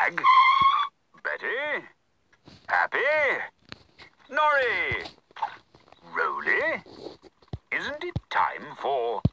Flag? Betty? Happy? Norrie? Roly? Isn't it time for